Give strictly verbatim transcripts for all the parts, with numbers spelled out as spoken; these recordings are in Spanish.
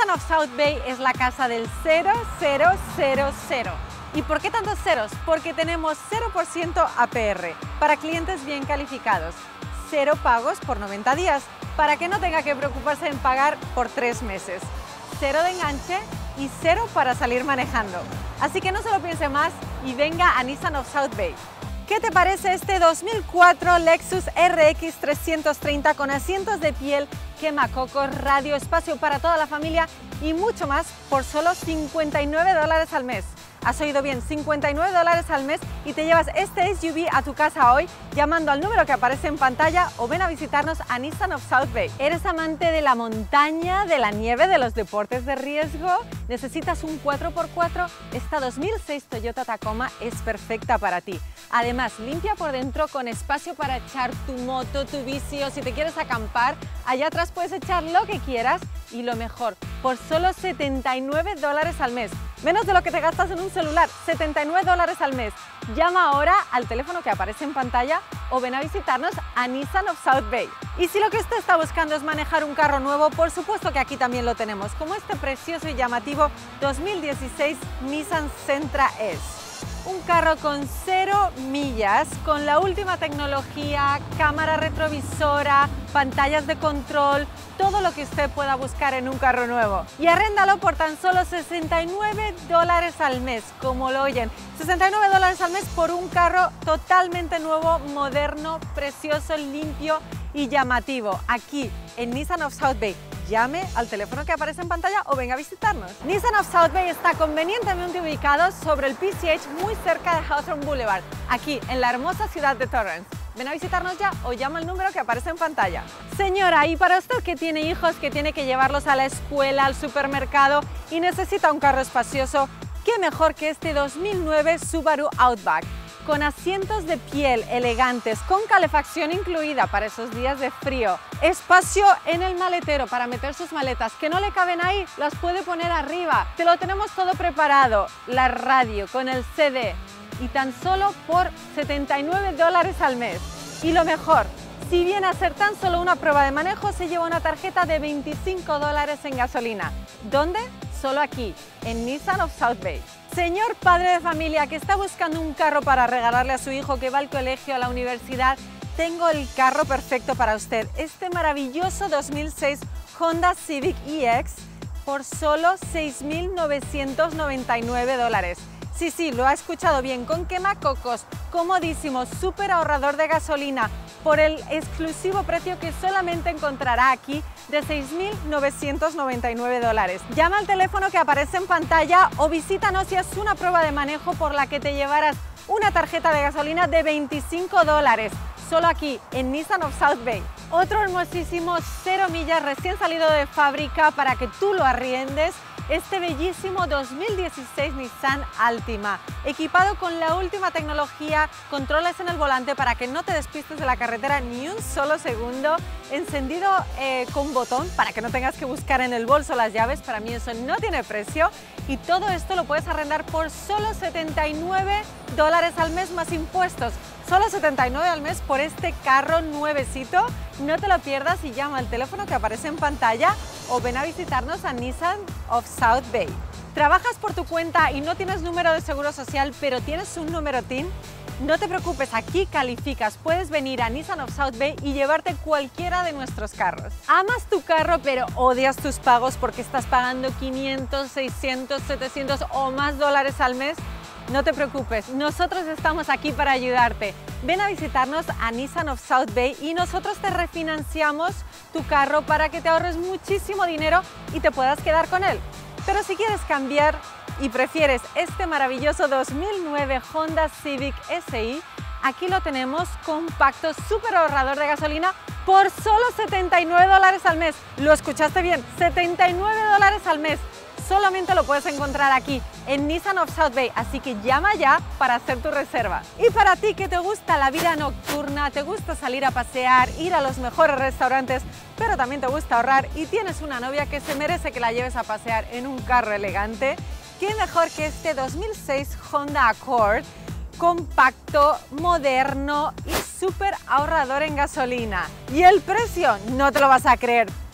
Nissan of South Bay es la casa del cero cero cero cero. ¿Y por qué tantos ceros? Porque tenemos cero por ciento A P R para clientes bien calificados, cero pagos por noventa días para que no tenga que preocuparse en pagar por tres meses, cero de enganche y cero para salir manejando. Así que no se lo piense más y venga a Nissan of South Bay. ¿Qué te parece este dos mil cuatro Lexus R X trescientos treinta con asientos de piel, quemacocos, radio, espacio para toda la familia y mucho más por solo cincuenta y nueve dólares al mes? Has oído bien, cincuenta y nueve dólares al mes y te llevas este S U V a tu casa hoy llamando al número que aparece en pantalla o ven a visitarnos a Nissan of South Bay. ¿Eres amante de la montaña, de la nieve, de los deportes de riesgo? ¿Necesitas un cuatro por cuatro? Esta dos mil seis Toyota Tacoma es perfecta para ti. Además, limpia por dentro con espacio para echar tu moto, tu bici o si te quieres acampar, allá atrás puedes echar lo que quieras y lo mejor, por solo setenta y nueve dólares al mes. Menos de lo que te gastas en un celular, setenta y nueve dólares al mes. Llama ahora al teléfono que aparece en pantalla o ven a visitarnos a Nissan of South Bay. Y si lo que usted está buscando es manejar un carro nuevo, por supuesto que aquí también lo tenemos, como este precioso y llamativo dos mil dieciséis Nissan Sentra S. Un carro con cero millas, con la última tecnología, cámara retrovisora, pantallas de control, todo lo que usted pueda buscar en un carro nuevo. Y arréndalo por tan solo sesenta y nueve dólares al mes, como lo oyen. sesenta y nueve dólares al mes por un carro totalmente nuevo, moderno, precioso, limpio y llamativo. Aquí en Nissan of South Bay. Llame al teléfono que aparece en pantalla o venga a visitarnos. Nissan of South Bay está convenientemente ubicado sobre el P C H muy cerca de Hawthorne Boulevard, aquí en la hermosa ciudad de Torrance. Ven a visitarnos ya o llama al número que aparece en pantalla. Señora, y para usted que tiene hijos, que tiene que llevarlos a la escuela, al supermercado y necesita un carro espacioso, qué mejor que este dos mil nueve Subaru Outback. Con asientos de piel elegantes, con calefacción incluida para esos días de frío, espacio en el maletero para meter sus maletas que no le caben ahí, las puede poner arriba, te lo tenemos todo preparado, la radio con el C D y tan solo por setenta y nueve dólares al mes. Y lo mejor, si viene a ser tan solo una prueba de manejo, se lleva una tarjeta de veinticinco dólares en gasolina. ¿Dónde? Solo aquí, en Nissan of South Bay. Señor padre de familia que está buscando un carro para regalarle a su hijo que va al colegio, a la universidad, tengo el carro perfecto para usted. Este maravilloso dos mil seis Honda Civic E X por solo seis mil novecientos noventa y nueve dólares. Sí, sí, lo ha escuchado bien, con quemacocos, comodísimo, súper ahorrador de gasolina, por el exclusivo precio que solamente encontrará aquí de seis mil novecientos noventa y nueve dólares. Llama al teléfono que aparece en pantalla o visítanos si es una prueba de manejo por la que te llevarás una tarjeta de gasolina de veinticinco dólares, solo aquí en Nissan of South Bay. Otro hermosísimo cero millas recién salido de fábrica para que tú lo arriendes. Este bellísimo dos mil dieciséis Nissan Altima, equipado con la última tecnología, controles en el volante para que no te despistes de la carretera ni un solo segundo, encendido eh, con botón para que no tengas que buscar en el bolso las llaves, para mí eso no tiene precio, y todo esto lo puedes arrendar por solo setenta y nueve dólares al mes más impuestos. Solo setenta y nueve al mes por este carro nuevecito. No te lo pierdas y llama al teléfono que aparece en pantalla o ven a visitarnos a Nissan of South Bay. ¿Trabajas por tu cuenta y no tienes número de seguro social pero tienes un número T I N? No te preocupes, aquí calificas. Puedes venir a Nissan of South Bay y llevarte cualquiera de nuestros carros. ¿Amas tu carro pero odias tus pagos porque estás pagando quinientos, seiscientos, setecientos o más dólares al mes? No te preocupes, nosotros estamos aquí para ayudarte. Ven a visitarnos a Nissan of South Bay y nosotros te refinanciamos tu carro para que te ahorres muchísimo dinero y te puedas quedar con él. Pero si quieres cambiar y prefieres este maravilloso dos mil nueve Honda Civic S I, aquí lo tenemos compacto, súper ahorrador de gasolina por solo setenta y nueve dólares al mes. ¿Lo escuchaste bien? setenta y nueve dólares al mes. Solamente lo puedes encontrar aquí en Nissan of South Bay, así que llama ya para hacer tu reserva. Y para ti que te gusta la vida nocturna, te gusta salir a pasear, ir a los mejores restaurantes, pero también te gusta ahorrar y tienes una novia que se merece que la lleves a pasear en un carro elegante, ¿qué mejor que este dos mil seis Honda Accord? Compacto, moderno y súper ahorrador en gasolina. Y el precio, no te lo vas a creer,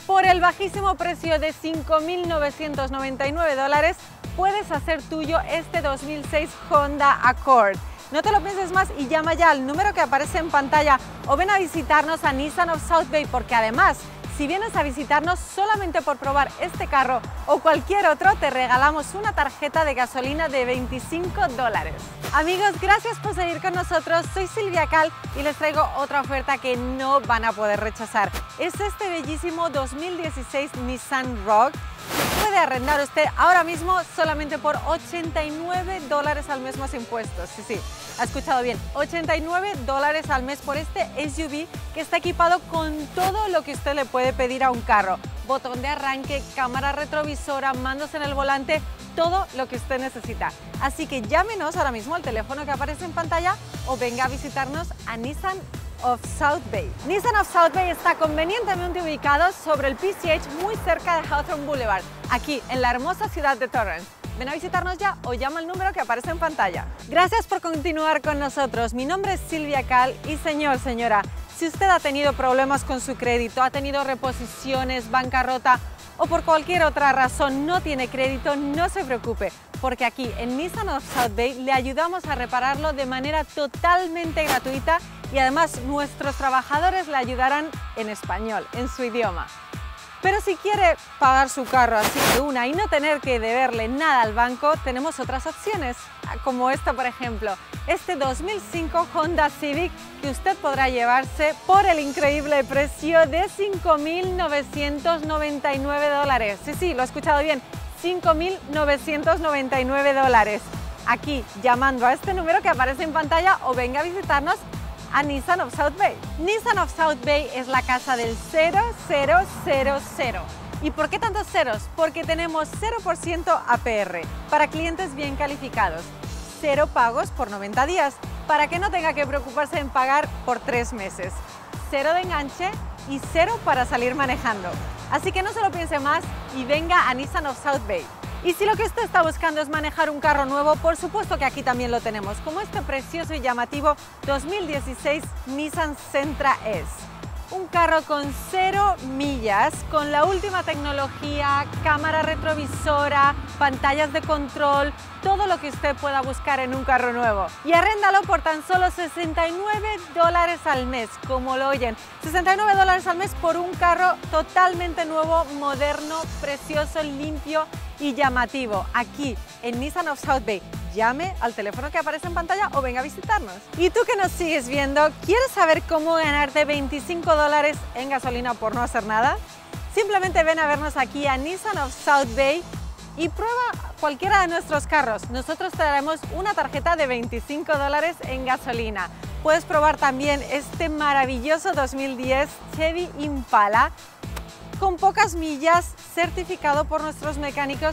Por el bajísimo precio de cinco mil novecientos noventa y nueve dólares, puedes hacer tuyo este dos mil seis Honda Accord. No te lo pienses más y llama ya al número que aparece en pantalla o ven a visitarnos a Nissan of South Bay, porque además, si vienes a visitarnos solamente por probar este carro o cualquier otro, te regalamos una tarjeta de gasolina de veinticinco dólares. Amigos, gracias por seguir con nosotros. Soy Silvia Cal y les traigo otra oferta que no van a poder rechazar. Es este bellísimo dos mil dieciséis Nissan Rogue. Puede arrendar usted ahora mismo solamente por ochenta y nueve dólares al mes más impuestos. Sí, sí, ha escuchado bien, ochenta y nueve dólares al mes por este S U V que está equipado con todo lo que usted le puede pedir a un carro. Botón de arranque, cámara retrovisora, mandos en el volante, todo lo que usted necesita. Así que llámenos ahora mismo al teléfono que aparece en pantalla o venga a visitarnos a Nissan of South Bay. Nissan of South Bay está convenientemente ubicado sobre el P C H, muy cerca de Hawthorne Boulevard, aquí en la hermosa ciudad de Torrance. Ven a visitarnos ya o llama al número que aparece en pantalla. Gracias por continuar con nosotros. Mi nombre es Silvia Cal y señor, señora, si usted ha tenido problemas con su crédito, ha tenido reposiciones, bancarrota o por cualquier otra razón no tiene crédito, no se preocupe, porque aquí en Nissan of South Bay le ayudamos a repararlo de manera totalmente gratuita y además nuestros trabajadores le ayudarán en español, en su idioma. Pero si quiere pagar su carro así de una y no tener que deberle nada al banco, tenemos otras opciones, como esta por ejemplo, este dos mil cinco Honda Civic que usted podrá llevarse por el increíble precio de cinco mil novecientos noventa y nueve dólares. Sí, sí, lo ha escuchado bien, cinco mil novecientos noventa y nueve dólares. Aquí, llamando a este número que aparece en pantalla o venga a visitarnos a Nissan of South Bay. Nissan of South Bay es la casa del cero cero cero cero. ¿Y por qué tantos ceros? Porque tenemos cero por ciento A P R para clientes bien calificados, cero pagos por noventa días para que no tenga que preocuparse en pagar por tres meses, cero de enganche y cero para salir manejando. Así que no se lo piense más y venga a Nissan of South Bay. Y si lo que usted está buscando es manejar un carro nuevo, por supuesto que aquí también lo tenemos, como este precioso y llamativo dos mil dieciséis Nissan Sentra S. Un carro con cero millas, con la última tecnología, cámara retrovisora, pantallas de control, todo lo que usted pueda buscar en un carro nuevo. Y arréndalo por tan solo sesenta y nueve dólares al mes, como lo oyen. sesenta y nueve dólares al mes por un carro totalmente nuevo, moderno, precioso, limpio y llamativo, aquí en Nissan of South Bay. Llame al teléfono que aparece en pantalla o venga a visitarnos. Y tú que nos sigues viendo, ¿quieres saber cómo ganarte veinticinco dólares en gasolina por no hacer nada? Simplemente ven a vernos aquí a Nissan of South Bay y prueba cualquiera de nuestros carros. Nosotros te daremos una tarjeta de veinticinco dólares en gasolina. Puedes probar también este maravilloso dos mil diez Chevy Impala con pocas millas, certificado por nuestros mecánicos,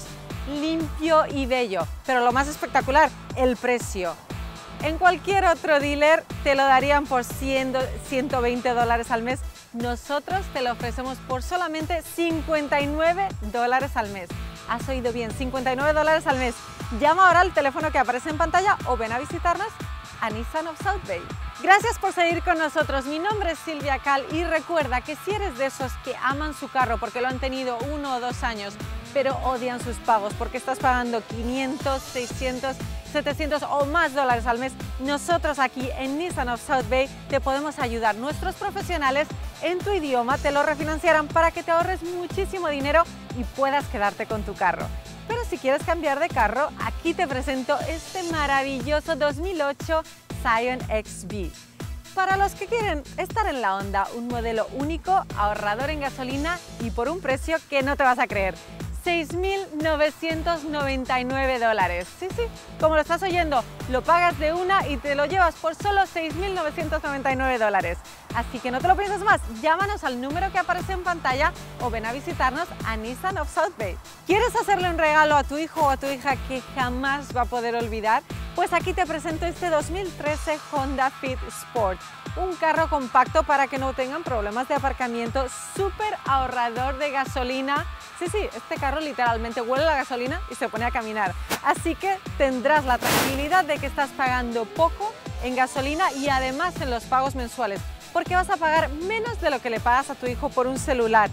limpio y bello. Pero lo más espectacular, el precio. En cualquier otro dealer te lo darían por cien, ciento veinte dólares al mes. Nosotros te lo ofrecemos por solamente cincuenta y nueve dólares al mes. Has oído bien, cincuenta y nueve dólares al mes. Llama ahora al teléfono que aparece en pantalla o ven a visitarnos a Nissan of South Bay. Gracias por seguir con nosotros. Mi nombre es Silvia Cal y recuerda que si eres de esos que aman su carro porque lo han tenido uno o dos años, pero odian sus pagos porque estás pagando quinientos, seiscientos, setecientos o más dólares al mes, nosotros aquí en Nissan of South Bay te podemos ayudar. Nuestros profesionales en tu idioma te lo refinanciarán para que te ahorres muchísimo dinero y puedas quedarte con tu carro. Pero si quieres cambiar de carro, aquí te presento este maravilloso dos mil ocho Scion X B. Para los que quieren estar en la onda, un modelo único, ahorrador en gasolina y por un precio que no te vas a creer. seis mil novecientos noventa y nueve dólares. Sí, sí, como lo estás oyendo, lo pagas de una y te lo llevas por solo seis mil novecientos noventa y nueve dólares. Así que no te lo pienses más, llámanos al número que aparece en pantalla o ven a visitarnos a Nissan of South Bay. ¿Quieres hacerle un regalo a tu hijo o a tu hija que jamás va a poder olvidar? Pues aquí te presento este dos mil trece Honda Fit Sport. Un carro compacto para que no tengan problemas de aparcamiento, súper ahorrador de gasolina. Sí, sí, este carro literalmente huele la gasolina y se pone a caminar. Así que tendrás la tranquilidad de que estás pagando poco en gasolina y además en los pagos mensuales, porque vas a pagar menos de lo que le pagas a tu hijo por un celular.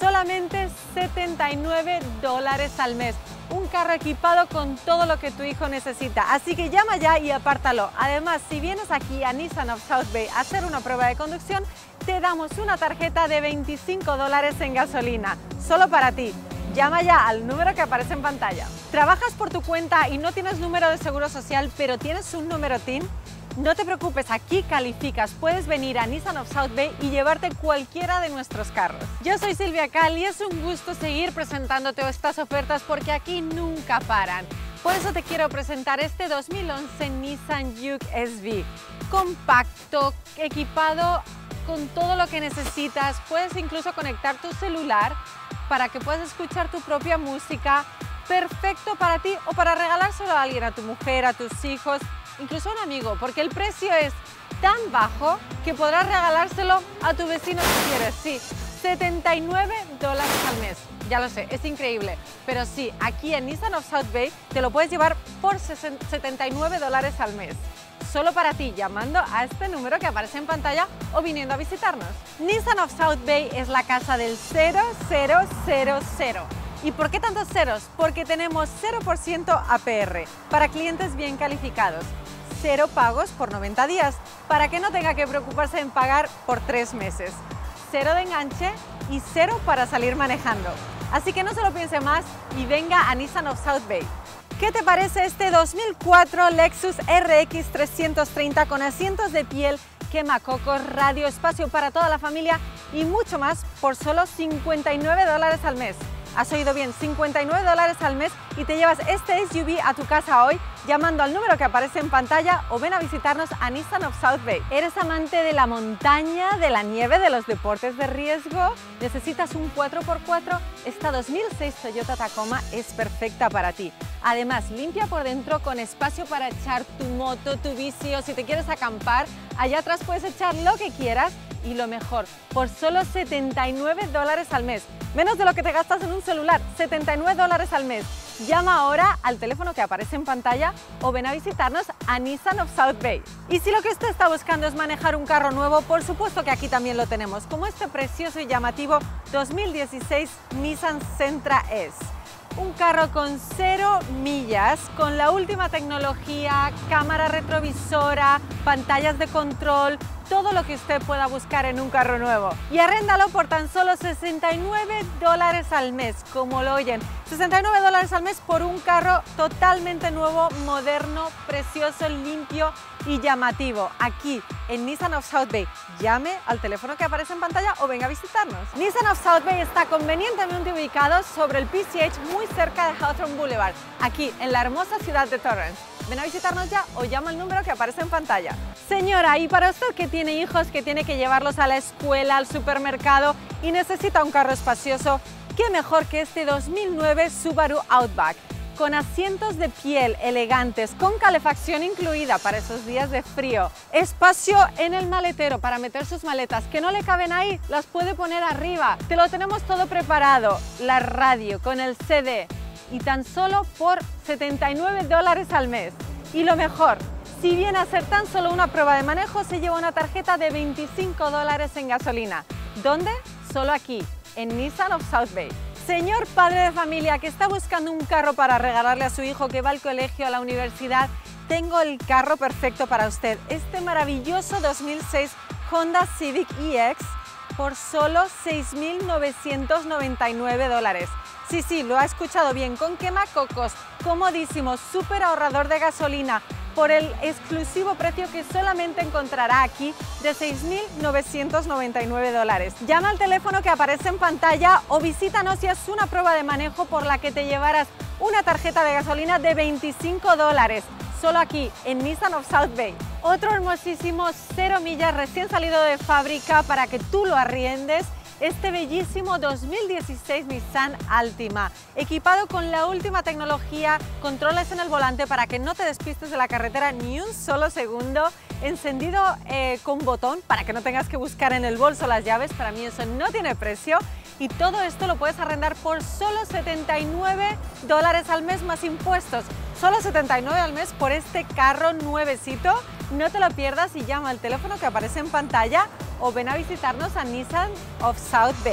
solamente setenta y nueve dólares al mes. Un carro equipado con todo lo que tu hijo necesita, así que llama ya y apártalo. Además, si vienes aquí a Nissan of South Bay a hacer una prueba de conducción, te damos una tarjeta de veinticinco dólares en gasolina, solo para ti. Llama ya al número que aparece en pantalla. ¿Trabajas por tu cuenta y no tienes número de seguro social, pero tienes un número T I N? No te preocupes, aquí calificas. Puedes venir a Nissan of South Bay y llevarte cualquiera de nuestros carros. Yo soy Silvia Cal y es un gusto seguir presentándote estas ofertas porque aquí nunca paran. Por eso te quiero presentar este dos mil once Nissan Juke S V. Compacto, equipado con todo lo que necesitas. Puedes incluso conectar tu celular para que puedas escuchar tu propia música. Perfecto para ti o para regalárselo a alguien, a tu mujer, a tus hijos, incluso a un amigo, porque el precio es tan bajo que podrás regalárselo a tu vecino si quieres. Sí, setenta y nueve dólares al mes. Ya lo sé, es increíble, pero sí, aquí en Nissan of South Bay te lo puedes llevar por setenta y nueve dólares al mes. Solo para ti, llamando a este número que aparece en pantalla o viniendo a visitarnos. Nissan of South Bay es la casa del cero cero cero cero. ¿Y por qué tantos ceros? Porque tenemos cero por ciento A P R para clientes bien calificados, cero pagos por noventa días para que no tenga que preocuparse en pagar por tres meses, cero de enganche y cero para salir manejando. Así que no se lo piense más y venga a Nissan of South Bay. ¿Qué te parece este dos mil cuatro Lexus R X trescientos treinta con asientos de piel, quemacocos, radio, espacio para toda la familia y mucho más por solo cincuenta y nueve dólares al mes? Has oído bien, cincuenta y nueve dólares al mes y te llevas este S U V a tu casa hoy llamando al número que aparece en pantalla o ven a visitarnos a Nissan of South Bay. ¿Eres amante de la montaña, de la nieve, de los deportes de riesgo? ¿Necesitas un cuatro por cuatro? Esta dos mil seis Toyota Tacoma es perfecta para ti. Además, limpia por dentro con espacio para echar tu moto, tu bici o si te quieres acampar, allá atrás puedes echar lo que quieras y lo mejor, por solo setenta y nueve dólares al mes. Menos de lo que te gastas en un celular, setenta y nueve dólares al mes. Llama ahora al teléfono que aparece en pantalla o ven a visitarnos a Nissan of South Bay. Y si lo que usted está buscando es manejar un carro nuevo, por supuesto que aquí también lo tenemos, como este precioso y llamativo dos mil dieciséis Nissan Sentra S. Un carro con cero millas, con la última tecnología, cámara retrovisora, pantallas de control, todo lo que usted pueda buscar en un carro nuevo. Y arréndalo por tan solo sesenta y nueve dólares al mes, como lo oyen. sesenta y nueve dólares al mes por un carro totalmente nuevo, moderno, precioso, limpio y llamativo. Aquí en Nissan of South Bay. Llame al teléfono que aparece en pantalla o venga a visitarnos. Nissan of South Bay está convenientemente ubicado sobre el P C H, muy cerca de Hawthorne Boulevard, aquí en la hermosa ciudad de Torrance. Ven a visitarnos ya o llama al número que aparece en pantalla. Señora, y para usted que tiene hijos, que tiene que llevarlos a la escuela, al supermercado y necesita un carro espacioso, qué mejor que este dos mil nueve Subaru Outback. Con asientos de piel elegantes, con calefacción incluida para esos días de frío. Espacio en el maletero para meter sus maletas que no le caben ahí, las puede poner arriba. Te lo tenemos todo preparado. La radio con el C D. Y tan solo por setenta y nueve dólares al mes. Y lo mejor, si viene a ser tan solo una prueba de manejo, se lleva una tarjeta de veinticinco dólares en gasolina. ¿Dónde? Solo aquí, en Nissan of South Bay. Señor padre de familia que está buscando un carro para regalarle a su hijo que va al colegio, a la universidad, tengo el carro perfecto para usted. Este maravilloso dos mil seis Honda Civic E X por solo seis mil novecientos noventa y nueve dólares. Sí, sí, lo ha escuchado bien, con quemacocos, comodísimo, súper ahorrador de gasolina, por el exclusivo precio que solamente encontrará aquí de seis mil novecientos noventa y nueve dólares. Llama al teléfono que aparece en pantalla o visítanos y haz una prueba de manejo por la que te llevarás una tarjeta de gasolina de veinticinco dólares. Solo aquí, en Nissan of South Bay. Otro hermosísimo cero millas recién salido de fábrica para que tú lo arriendes. Este bellísimo dos mil dieciséis Nissan Altima, equipado con la última tecnología, controles en el volante para que no te despistes de la carretera ni un solo segundo, encendido eh, con botón para que no tengas que buscar en el bolso las llaves, para mí eso no tiene precio, y todo esto lo puedes arrendar por solo setenta y nueve dólares al mes más impuestos. Solo setenta y nueve al mes por este carro nuevecito. No te lo pierdas y llama al teléfono que aparece en pantalla o ven a visitarnos a Nissan of South Bay.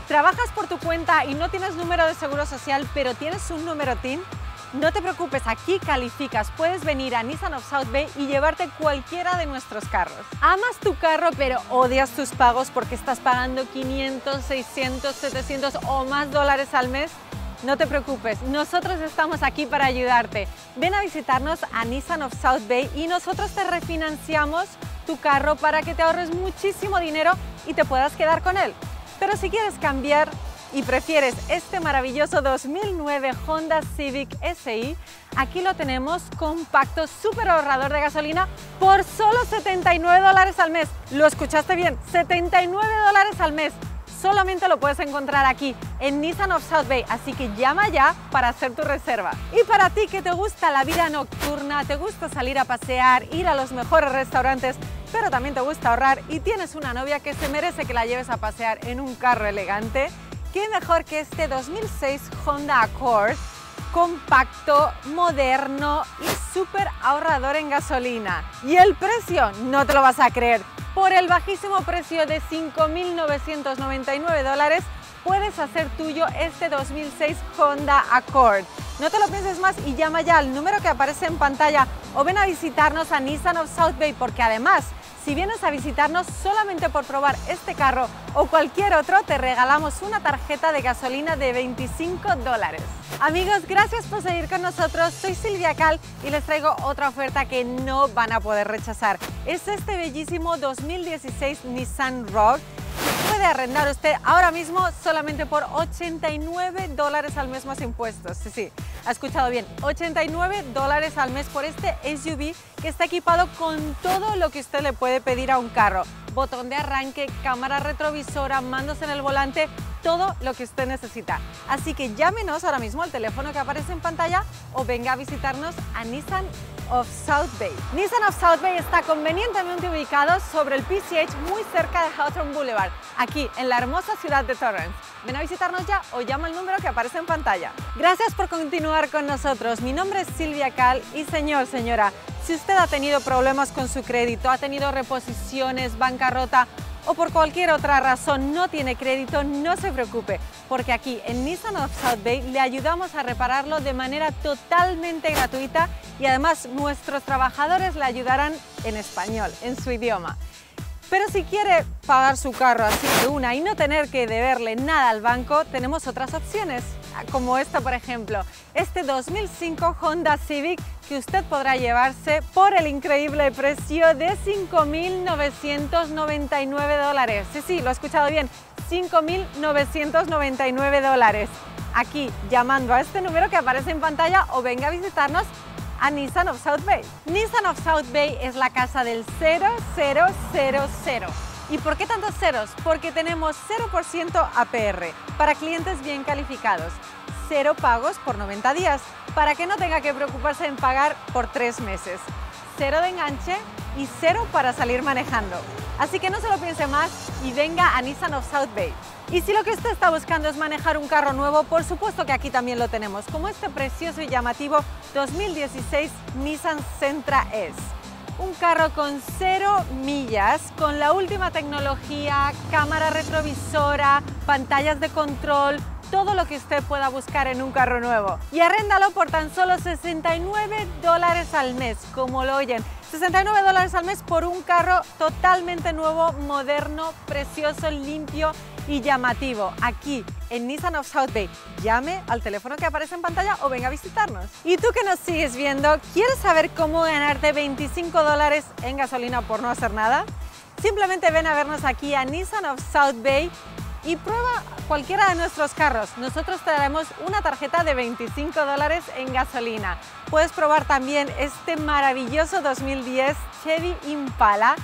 ¿Trabajas por tu cuenta y no tienes número de seguro social, pero tienes un número T I N? No te preocupes, aquí calificas. Puedes venir a Nissan of South Bay y llevarte cualquiera de nuestros carros. ¿Amas tu carro pero odias tus pagos porque estás pagando quinientos, seiscientos, setecientos o más dólares al mes? No te preocupes, nosotros estamos aquí para ayudarte. Ven a visitarnos a Nissan of South Bay y nosotros te refinanciamos tu carro para que te ahorres muchísimo dinero y te puedas quedar con él. Pero si quieres cambiar y prefieres este maravilloso dos mil nueve Honda Civic S I, aquí lo tenemos compacto, súper ahorrador de gasolina por solo setenta y nueve dólares al mes. ¿Lo escuchaste bien? setenta y nueve dólares al mes. Solamente lo puedes encontrar aquí en Nissan of South Bay, así que llama ya para hacer tu reserva. Y para ti que te gusta la vida nocturna, te gusta salir a pasear, ir a los mejores restaurantes, pero también te gusta ahorrar y tienes una novia que se merece que la lleves a pasear en un carro elegante, ¿qué mejor que este dos mil seis Honda Accord compacto, moderno y súper ahorrador en gasolina? Y el precio, no te lo vas a creer. Por el bajísimo precio de cinco mil novecientos noventa y nueve dólares, puedes hacer tuyo este dos mil seis Honda Accord. No te lo pienses más y llama ya al número que aparece en pantalla o ven a visitarnos a Nissan of South Bay, porque además, si vienes a visitarnos solamente por probar este carro o cualquier otro, te regalamos una tarjeta de gasolina de veinticinco dólares. Amigos, gracias por seguir con nosotros. Soy Silvia Cal y les traigo otra oferta que no van a poder rechazar. Es este bellísimo dos mil dieciséis Nissan Rogue. Puede arrendar usted ahora mismo solamente por ochenta y nueve dólares al mes más impuestos. Sí, sí, ha escuchado bien, ochenta y nueve dólares al mes por este S U V que está equipado con todo lo que usted le puede pedir a un carro. Botón de arranque, cámara retrovisora, mandos en el volante, todo lo que usted necesita. Así que llámenos ahora mismo al teléfono que aparece en pantalla o venga a visitarnos a Nissan of South Bay. Nissan of South Bay está convenientemente ubicado sobre el P C H, muy cerca de Hawthorne Boulevard, aquí en la hermosa ciudad de Torrance. Ven a visitarnos ya o llama al número que aparece en pantalla. Gracias por continuar con nosotros. Mi nombre es Silvia Cal y señor, señora, si usted ha tenido problemas con su crédito, ha tenido reposiciones, bancarrota o por cualquier otra razón no tiene crédito, no se preocupe, porque aquí en Nissan of South Bay le ayudamos a repararlo de manera totalmente gratuita y además nuestros trabajadores le ayudarán en español, en su idioma. Pero si quiere pagar su carro así de una y no tener que deberle nada al banco, tenemos otras opciones, como esta por ejemplo, este dos mil cinco Honda Civic que usted podrá llevarse por el increíble precio de cinco mil novecientos noventa y nueve dólares. Sí, sí, lo ha escuchado bien, cinco mil novecientos noventa y nueve dólares. Aquí, llamando a este número que aparece en pantalla o venga a visitarnos a Nissan of South Bay. Nissan of South Bay es la casa del cero cero cero cero. ¿Y por qué tantos ceros? Porque tenemos cero por ciento A P R para clientes bien calificados, cero pagos por noventa días, para que no tenga que preocuparse en pagar por tres meses, cero de enganche y cero para salir manejando. Así que no se lo piense más y venga a Nissan of South Bay. Y si lo que usted está buscando es manejar un carro nuevo, por supuesto que aquí también lo tenemos, como este precioso y llamativo dos mil dieciséis Nissan Sentra S. Un carro con cero millas, con la última tecnología, cámara retrovisora, pantallas de control, todo lo que usted pueda buscar en un carro nuevo. Y arréndalo por tan solo sesenta y nueve dólares al mes, como lo oyen. sesenta y nueve dólares al mes por un carro totalmente nuevo, moderno, precioso, limpio y llamativo. Aquí en Nissan of South Bay. Llame al teléfono que aparece en pantalla o venga a visitarnos. Y tú que nos sigues viendo, ¿quieres saber cómo ganarte veinticinco dólares en gasolina por no hacer nada? Simplemente ven a vernos aquí a Nissan of South Bay y prueba cualquiera de nuestros carros. Nosotros te daremos una tarjeta de veinticinco dólares en gasolina. Puedes probar también este maravilloso dos mil diez Chevy Impala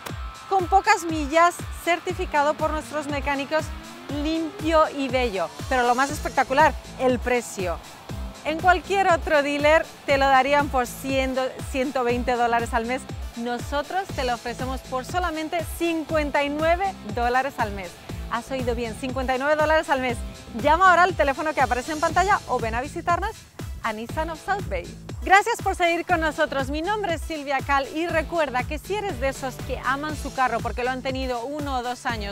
con pocas millas, certificado por nuestros mecánicos, limpio y bello. Pero lo más espectacular, el precio. En cualquier otro dealer te lo darían por cien, ciento veinte dólares al mes. Nosotros te lo ofrecemos por solamente cincuenta y nueve dólares al mes. Has oído bien, cincuenta y nueve dólares al mes. Llama ahora al teléfono que aparece en pantalla o ven a visitarnos a Nissan of South Bay. Gracias por seguir con nosotros. Mi nombre es Silvia Cal y recuerda que si eres de esos que aman su carro porque lo han tenido uno o dos años,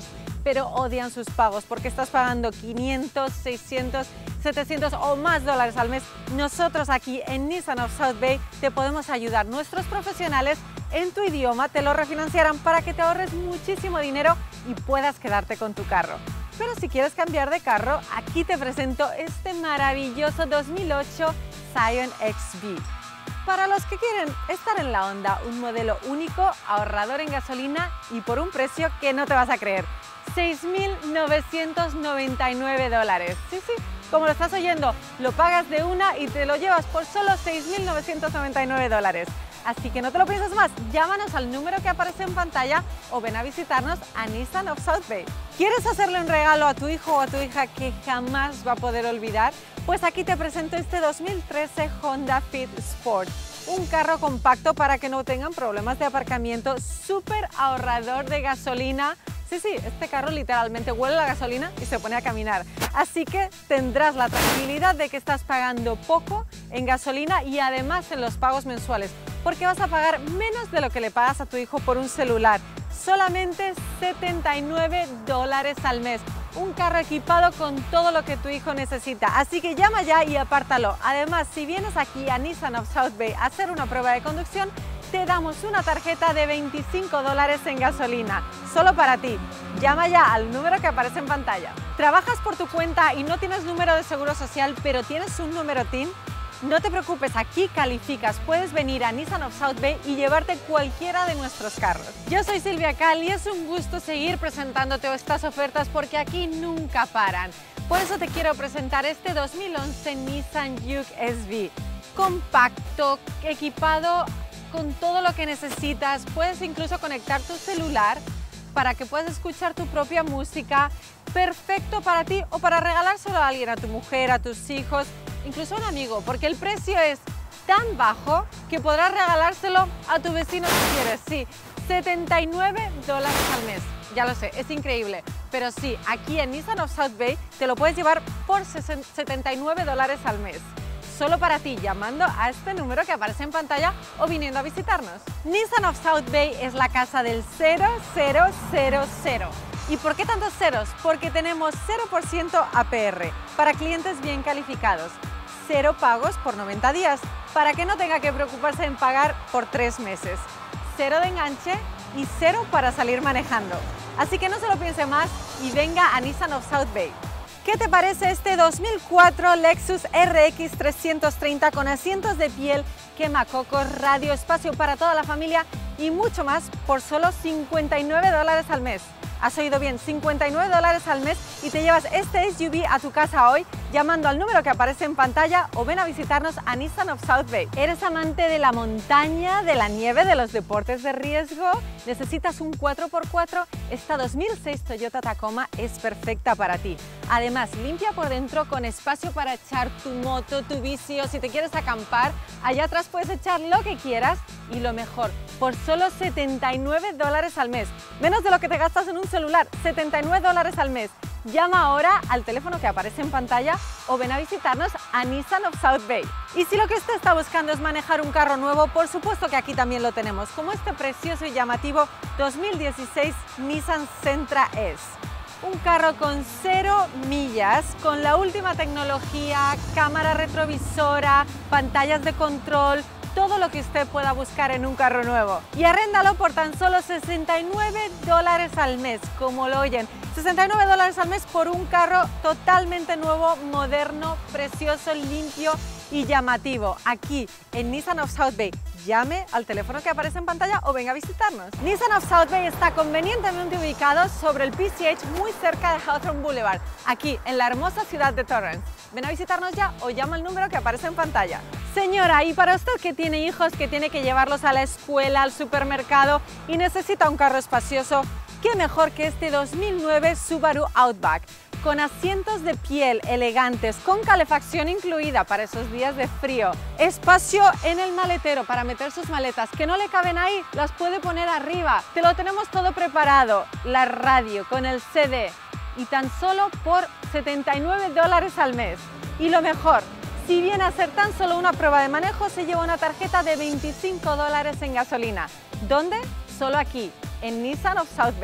pero odian sus pagos porque estás pagando quinientos, seiscientos, setecientos o más dólares al mes. Nosotros aquí en Nissan of South Bay te podemos ayudar. Nuestros profesionales en tu idioma te lo refinanciarán para que te ahorres muchísimo dinero y puedas quedarte con tu carro. Pero si quieres cambiar de carro, aquí te presento este maravilloso dos mil ocho Scion X V. Para los que quieren estar en la onda, un modelo único, ahorrador en gasolina y por un precio que no te vas a creer, seis mil novecientos noventa y nueve dólares. Sí, sí, como lo estás oyendo, lo pagas de una y te lo llevas por solo seis mil novecientos noventa y nueve dólares. Así que no te lo pienses más, llámanos al número que aparece en pantalla o ven a visitarnos a Nissan of South Bay. ¿Quieres hacerle un regalo a tu hijo o a tu hija que jamás va a poder olvidar? Pues aquí te presento este dos mil trece Honda Fit Sport. Un carro compacto para que no tengan problemas de aparcamiento, súper ahorrador de gasolina. Sí, sí, este carro literalmente huele la gasolina y se pone a caminar. Así que tendrás la tranquilidad de que estás pagando poco en gasolina y además en los pagos mensuales, porque vas a pagar menos de lo que le pagas a tu hijo por un celular. Solamente setenta y nueve dólares al mes. Un carro equipado con todo lo que tu hijo necesita. Así que llama ya y apártalo. Además, si vienes aquí a Nissan of South Bay a hacer una prueba de conducción, te damos una tarjeta de veinticinco dólares en gasolina, solo para ti. Llama ya al número que aparece en pantalla. ¿Trabajas por tu cuenta y no tienes número de seguro social, pero tienes un número T I N? No te preocupes, aquí calificas. Puedes venir a Nissan of South Bay y llevarte cualquiera de nuestros carros. Yo soy Silvia Cal y es un gusto seguir presentándote estas ofertas porque aquí nunca paran. Por eso te quiero presentar este dos mil once Nissan Juke S V. Compacto, equipado con todo lo que necesitas. Puedes incluso conectar tu celular para que puedas escuchar tu propia música. Perfecto para ti o para regalárselo a alguien, a tu mujer, a tus hijos, incluso a un amigo, porque el precio es tan bajo que podrás regalárselo a tu vecino si quieres. Sí, setenta y nueve dólares al mes. Ya lo sé, es increíble, pero sí, aquí en Nissan of South Bay te lo puedes llevar por setenta y nueve dólares al mes. Solo para ti, llamando a este número que aparece en pantalla o viniendo a visitarnos. Nissan of South Bay es la casa del cero cero cero cero. ¿Y por qué tantos ceros? Porque tenemos cero por ciento A P R para clientes bien calificados, cero pagos por noventa días para que no tenga que preocuparse en pagar por tres meses, cero de enganche y cero para salir manejando. Así que no se lo piense más y venga a Nissan of South Bay. ¿Qué te parece este dos mil cuatro Lexus R X trescientos treinta con asientos de piel, quemacocos, radio, espacio para toda la familia y mucho más por solo cincuenta y nueve dólares al mes? Has oído bien, cincuenta y nueve dólares al mes y te llevas este S U V a tu casa hoy llamando al número que aparece en pantalla o ven a visitarnos a Nissan of South Bay. ¿Eres amante de la montaña, de la nieve, de los deportes de riesgo? ¿Necesitas un cuatro por cuatro? Esta dos mil seis Toyota Tacoma es perfecta para ti. Además, limpia por dentro con espacio para echar tu moto, tu bici o si te quieres acampar, allá atrás puedes echar lo que quieras y lo mejor, por solo setenta y nueve dólares al mes. Menos de lo que te gastas en un celular, setenta y nueve dólares al mes. Llama ahora al teléfono que aparece en pantalla o ven a visitarnos a Nissan of South Bay. Y si lo que usted está buscando es manejar un carro nuevo, por supuesto que aquí también lo tenemos, como este precioso y llamativo dos mil dieciséis Nissan Sentra S. Un carro con cero millas, con la última tecnología, cámara retrovisora, pantallas de control, todo lo que usted pueda buscar en un carro nuevo. Y arréndalo por tan solo sesenta y nueve dólares al mes, como lo oyen. sesenta y nueve dólares al mes por un carro totalmente nuevo, moderno, precioso, limpio y llamativo. Aquí en Nissan of South Bay. Llame al teléfono que aparece en pantalla o venga a visitarnos. Nissan of South Bay está convenientemente ubicado sobre el P C H muy cerca de Hawthorne Boulevard, aquí en la hermosa ciudad de Torrance. Ven a visitarnos ya o llama al número que aparece en pantalla. Señora, y para usted que tiene hijos, que tiene que llevarlos a la escuela, al supermercado y necesita un carro espacioso, qué mejor que este dos mil nueve Subaru Outback. Con asientos de piel elegantes, con calefacción incluida para esos días de frío. Espacio en el maletero para meter sus maletas que no le caben ahí, las puede poner arriba. Te lo tenemos todo preparado. La radio con el C D y tan solo por setenta y nueve dólares al mes. Y lo mejor, si viene a hacer tan solo una prueba de manejo, se lleva una tarjeta de veinticinco dólares en gasolina. ¿Dónde? Solo aquí, en Nissan of South Bay.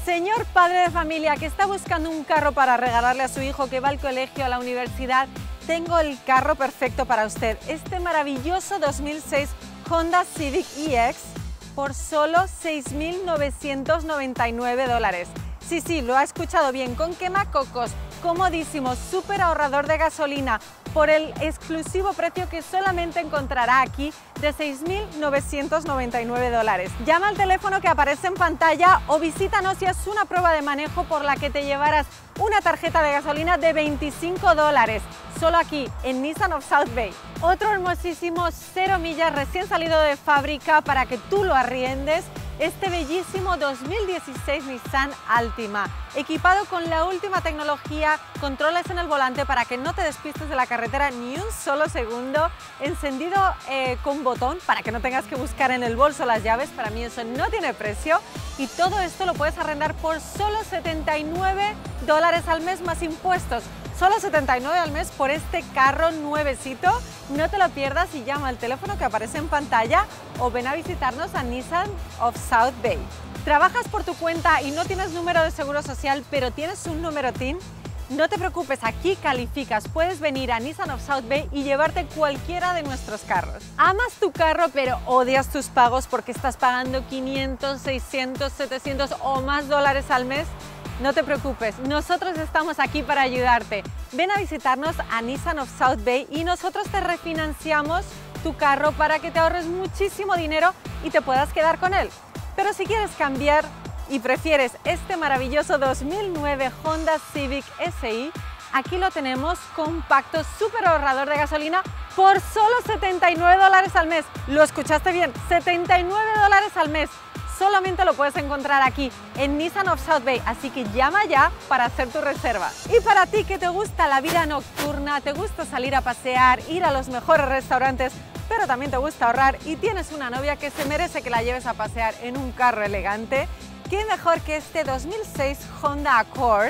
Señor padre de familia que está buscando un carro para regalarle a su hijo que va al colegio, a la universidad, tengo el carro perfecto para usted. Este maravilloso dos mil seis Honda Civic E X por solo seis mil novecientos noventa y nueve dólares. Sí, sí, lo ha escuchado bien, con quemacocos, comodísimo, súper ahorrador de gasolina, por el exclusivo precio que solamente encontrará aquí de seis mil novecientos noventa y nueve dólares. Llama al teléfono que aparece en pantalla o visítanos y haz una prueba de manejo por la que te llevarás una tarjeta de gasolina de veinticinco dólares, solo aquí en Nissan of South Bay. Otro hermosísimo cero millas recién salido de fábrica para que tú lo arriendes. Este bellísimo dos mil dieciséis Nissan Altima, equipado con la última tecnología, controles en el volante para que no te despistes de la carretera ni un solo segundo, encendido eh, con botón para que no tengas que buscar en el bolso las llaves, para mí eso no tiene precio, y todo esto lo puedes arrendar por solo setenta y nueve dólares al mes más impuestos. Solo setenta y nueve al mes por este carro nuevecito. No te lo pierdas y llama al teléfono que aparece en pantalla o ven a visitarnos a Nissan of South Bay. ¿Trabajas por tu cuenta y no tienes número de seguro social pero tienes un número T I N? No te preocupes, aquí calificas. Puedes venir a Nissan of South Bay y llevarte cualquiera de nuestros carros. ¿Amas tu carro pero odias tus pagos porque estás pagando quinientos, seiscientos, setecientos o más dólares al mes? No te preocupes, nosotros estamos aquí para ayudarte. Ven a visitarnos a Nissan of South Bay y nosotros te refinanciamos tu carro para que te ahorres muchísimo dinero y te puedas quedar con él. Pero si quieres cambiar y prefieres este maravilloso dos mil nueve Honda Civic S I, aquí lo tenemos, compacto, súper ahorrador de gasolina por solo setenta y nueve dólares al mes. ¿Lo escuchaste bien? setenta y nueve dólares al mes. Solamente lo puedes encontrar aquí en Nissan of South Bay, así que llama ya para hacer tu reserva. Y para ti que te gusta la vida nocturna, te gusta salir a pasear, ir a los mejores restaurantes, pero también te gusta ahorrar y tienes una novia que se merece que la lleves a pasear en un carro elegante, ¿qué mejor que este dos mil seis Honda Accord?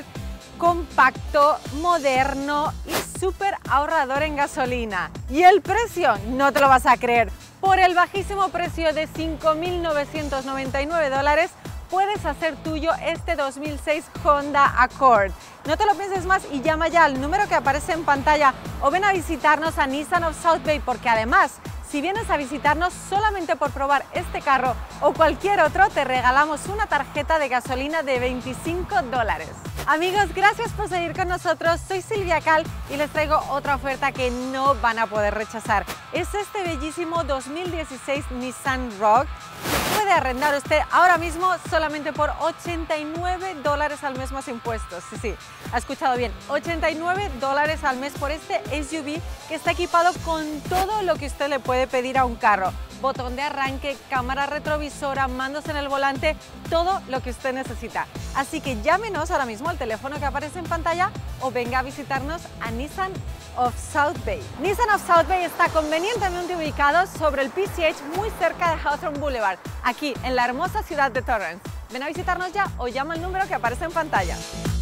Compacto, moderno y súper ahorrador en gasolina. ¿Y el precio? No te lo vas a creer. Por el bajísimo precio de cinco mil novecientos noventa y nueve dólares puedes hacer tuyo este dos mil seis Honda Accord. No te lo pienses más y llama ya al número que aparece en pantalla o ven a visitarnos a Nissan of South Bay, porque además, si vienes a visitarnos solamente por probar este carro o cualquier otro, te regalamos una tarjeta de gasolina de veinticinco dólares. Amigos, gracias por seguir con nosotros. Soy Silvia Cal y les traigo otra oferta que no van a poder rechazar. Es este bellísimo dos mil dieciséis Nissan Rogue que puede arrendar usted ahora mismo solamente por ochenta y nueve dólares al mes más impuestos. Sí, sí, ha escuchado bien, ochenta y nueve dólares al mes por este S U V que está equipado con todo lo que usted le puede pedir a un carro. Botón de arranque, cámara retrovisora, mandos en el volante, todo lo que usted necesita. Así que llámenos ahora mismo al teléfono que aparece en pantalla o venga a visitarnos a Nissan of South Bay. Nissan of South Bay está convenientemente ubicado sobre el P C H, muy cerca de Hawthorne Boulevard, aquí en la hermosa ciudad de Torrance. Ven a visitarnos ya o llama al número que aparece en pantalla.